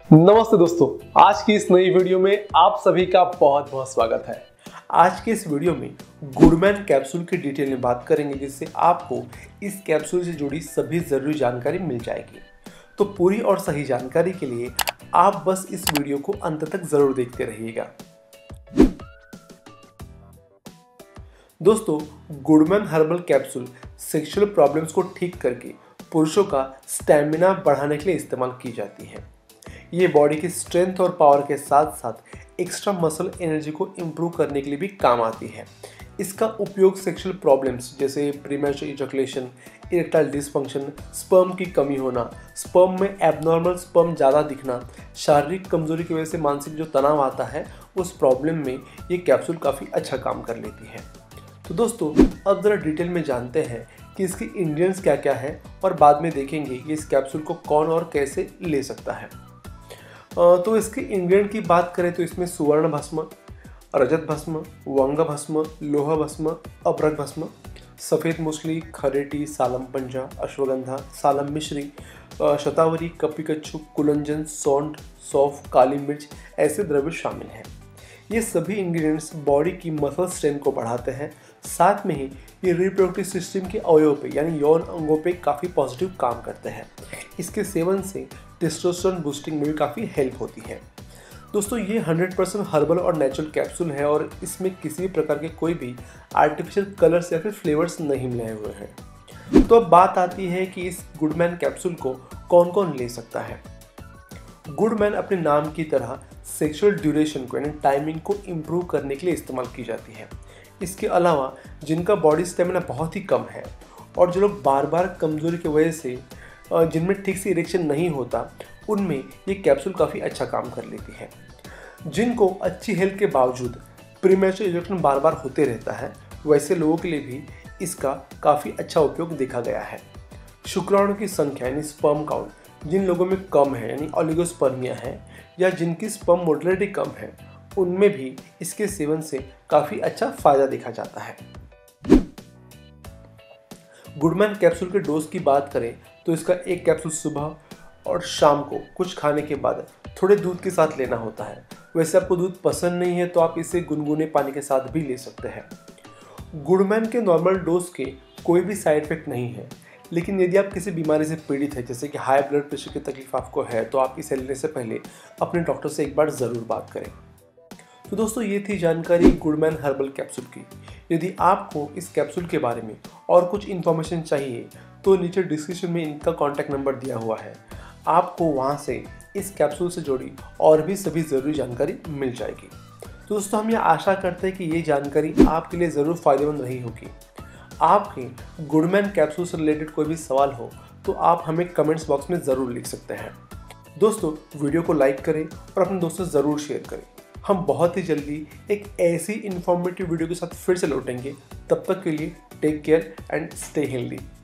नमस्ते दोस्तों, आज की इस नई वीडियो में आप सभी का बहुत बहुत स्वागत है। आज के इस वीडियो में गुडमैन कैप्सूल की डिटेल में बात करेंगे, जिससे आपको इस कैप्सूल से जुड़ी सभी जरूरी जानकारी मिल जाएगी। तो पूरी और सही जानकारी के लिए आप बस इस वीडियो को अंत तक जरूर देखते रहिएगा। दोस्तों, Goodman herbal capsule sexual problems को ठीक करके पुरुषों का स्टैमिना बढ़ाने के लिए इस्तेमाल की जाती है। ये बॉडी की स्ट्रेंथ और पावर के साथ साथ एक्स्ट्रा मसल एनर्जी को इम्प्रूव करने के लिए भी काम आती है। इसका उपयोग सेक्सुअल प्रॉब्लम्स जैसे premature ejaculation, erectile dysfunction, sperm की कमी होना, स्पर्म में एबनॉर्मल स्पर्म ज़्यादा दिखना, शारीरिक कमजोरी की वजह से मानसिक जो तनाव आता है, उस प्रॉब्लम में ये कैप्सूल काफ़ी अच्छा काम कर लेती है। तो दोस्तों, अब ज़रा डिटेल में जानते हैं कि इसके इंग्रेडिएंट्स क्या क्या है और बाद में देखेंगे कि इस कैप्सूल को कौन और कैसे ले सकता है। तो इसके इंग्रेडिएंट की बात करें तो इसमें सुवर्ण भस्म, रजत भस्म, वंग भस्म, लोह भस्म, अभ्रक भस्म, सफ़ेद मूसली, खरेटी, सालम पंजा, अश्वगंधा, सालम मिश्री, शतावरी, कपिकच्छु, कुलंजन, सौंठ, सौंफ, काली मिर्च ऐसे द्रव्य शामिल हैं। ये सभी इंग्रेडिएंट्स बॉडी की मसल स्ट्रेंथ को बढ़ाते हैं। साथ में ही ये रिप्रोडक्टिव सिस्टम के अवयव पे यानी यौन अंगों पे काफ़ी पॉजिटिव काम करते हैं। इसके सेवन से टेस्टोस्टेरोन बूस्टिंग में भी काफ़ी हेल्प होती है। दोस्तों, ये 100% हर्बल और नेचुरल कैप्सूल है और इसमें किसी भी प्रकार के कोई भी आर्टिफिशियल कलर्स या फिर फ्लेवर्स नहीं मिलाए हुए हैं। तो अब बात आती है कि इस गुडमैन कैप्सूल को कौन कौन ले सकता है। गुडमैन अपने नाम की तरह सेक्सुअल ड्यूरेशन को यानी टाइमिंग को इम्प्रूव करने के लिए इस्तेमाल की जाती है। इसके अलावा जिनका बॉडी स्टेमिना बहुत ही कम है और जो लोग बार बार कमजोरी की वजह से जिनमें ठीक से इरेक्शन नहीं होता, उनमें ये कैप्सूल काफ़ी अच्छा काम कर लेती है। जिनको अच्छी हेल्थ के बावजूद प्रीमैच्योर इजैकुलेशन बार बार होते रहता है, वैसे लोगों के लिए भी इसका काफ़ी अच्छा उपयोग देखा गया है। शुक्राणु की संख्या यानी स्पर्म काउंट जिन लोगों में कम है यानी ओलिगोस्पर्मिया है या जिनकी स्पर्म मोटिलिटी कम है, उनमें भी इसके सेवन से काफ़ी अच्छा फायदा देखा जाता है। गुडमैन कैप्सूल के डोज की बात करें तो इसका एक कैप्सूल सुबह और शाम को कुछ खाने के बाद थोड़े दूध के साथ लेना होता है। वैसे आपको दूध पसंद नहीं है तो आप इसे गुनगुने पानी के साथ भी ले सकते हैं। गुडमैन के नॉर्मल डोज के कोई भी साइड इफेक्ट नहीं है, लेकिन यदि आप किसी बीमारी से पीड़ित है जैसे कि हाई ब्लड प्रेशर की तकलीफ आपको है, तो आप इसे लेने से पहले अपने डॉक्टर से एक बार ज़रूर बात करें। तो दोस्तों, ये थी जानकारी गुडमैन हर्बल कैप्सूल की। यदि आपको इस कैप्सूल के बारे में और कुछ इन्फॉर्मेशन चाहिए तो नीचे डिस्क्रिप्शन में इनका कॉन्टैक्ट नंबर दिया हुआ है। आपको वहाँ से इस कैप्सूल से जुड़ी और भी सभी ज़रूरी जानकारी मिल जाएगी। तो दोस्तों, हम ये आशा करते हैं कि ये जानकारी आपके लिए ज़रूर फ़ायदेमंद रही होगी। आपके गुडमैन कैप्सूल से रिलेटेड कोई भी सवाल हो तो आप हमें कमेंट्स बॉक्स में ज़रूर लिख सकते हैं। दोस्तों, वीडियो को लाइक करें और अपने दोस्तों से ज़रूर शेयर करें। हम बहुत ही जल्दी एक ऐसी इन्फॉर्मेटिव वीडियो के साथ फिर से लौटेंगे। तब तक के लिए take care and stay healthy.